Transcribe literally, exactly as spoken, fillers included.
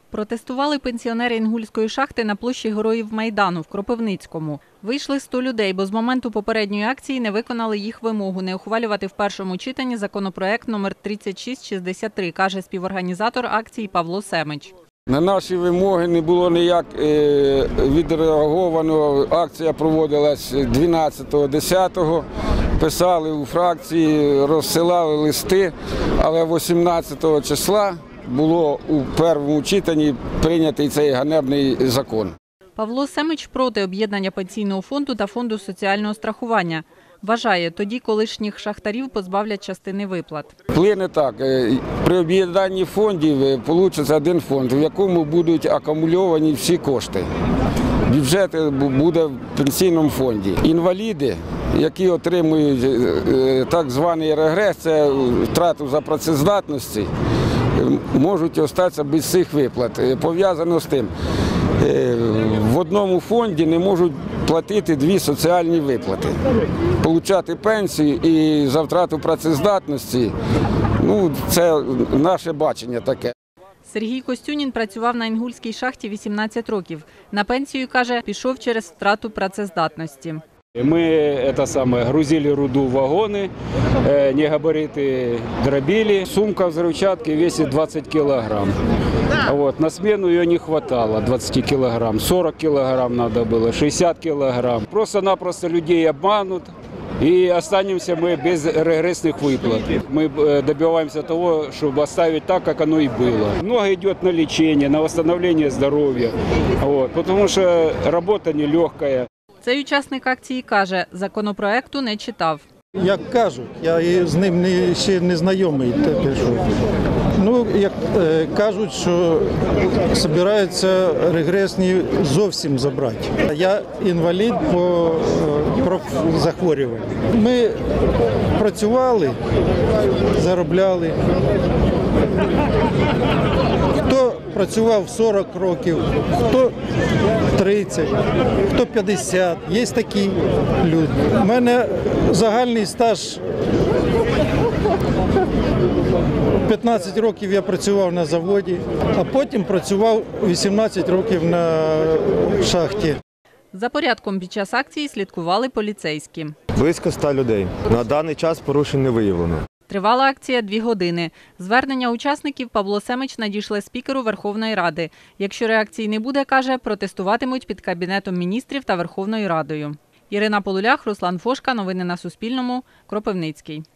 Протестували пенсіонери Інгульської шахти на площі Героїв Майдану в Кропивницькому. Вийшли сто людей, бо з моменту попередньої акції не виконали їх вимогу не ухвалювати в першому читанні законопроект номер тридцять шість шістдесят три, каже співорганізатор акції Павло Семич. На наші вимоги не було ніяк відреаговано. Акція проводилась дванадцятого десятого. Писали у фракції, розсилали листи, але вісімнадцятого числа було у першому читанні прийнятий цей ганебний закон. Павло Семич проти об'єднання пенсійного фонду та фонду соціального страхування. Вважає, тоді колишніх шахтарів позбавлять частини виплат. Плине так, при об'єднанні фондів вийде один фонд, в якому будуть акумульовані всі кошти. Бюджет буде в пенсійному фонді. Інваліди, які отримують так званий регрес, це втрату за працездатності, можуть залишитися без цих виплат. Пов'язано з тим, в одному фонді не можуть платити дві соціальні виплати. Отримати пенсію і за втрату працездатності, ну, це наше бачення таке. Сергій Костюнін працював на Інгульській шахті вісімнадцять років. На пенсію, каже, пішов через втрату працездатності. Мы это самое, грузили руду в вагоны, негабариты дробили. Сумка взрывчатки весит двадцать килограмм. Вот, на смену ее не хватало, двадцать килограмм. сорок килограмм надо было, шестьдесят килограмм. Просто-напросто людей обманут. И останемся мы без регрессных выплат. Мы добиваемся того, чтобы оставить так, как оно и было. Много идет на лечение, на восстановление здоровья, вот, потому что работа нелегкая. Цей учасник акції каже, законопроекту не читав. Як кажуть, я з ним не, ще не знайомий. Ну, як е, кажуть, що збираються регресні зовсім забрати. Я інвалід по е, профзахворюванню. Ми працювали, заробляли. Хто працював сорок років, хто тридцять, хто п'ятдесят. Є такі люди. У мене загальний стаж п'ятнадцять років я працював на заводі, а потім працював вісімнадцять років на шахті. За порядком під час акції слідкували поліцейські. Близько ста людей. На даний час порушень не виявлено. Тривала акція дві години. Звернення учасників Павло Семич надійшли спікеру Верховної Ради. Якщо реакції не буде, каже, протестуватимуть під Кабінетом міністрів та Верховною Радою. Ірина Полулях, Руслан Фошка. Новини на Суспільному. Кропивницький.